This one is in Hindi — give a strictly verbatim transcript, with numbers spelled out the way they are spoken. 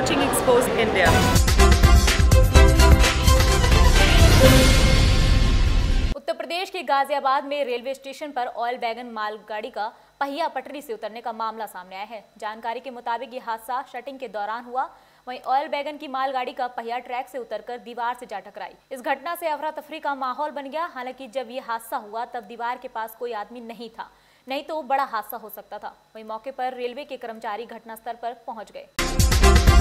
watching Exposed India. Uttar Pradesh के गाजियाबाद में रेलवे स्टेशन पर ऑयल वैगन मालगाड़ी का पहिया पटरी से उतरने का मामला सामने आया है। जानकारी के मुताबिक ये हादसा शटिंग के दौरान हुआ। वहीं ऑयल वैगन की मालगाड़ी का पहिया ट्रैक से उतरकर दीवार से जा टकराई। इस घटना से अफरा तफरी का माहौल बन गया। हालांकि जब ये हादसा हुआ तब दीवार के पास कोई आदमी नहीं था, नहीं तो बड़ा हादसा हो सकता था। वहीं मौके पर रेलवे के कर्मचारी घटनास्थल पर पहुंच गए।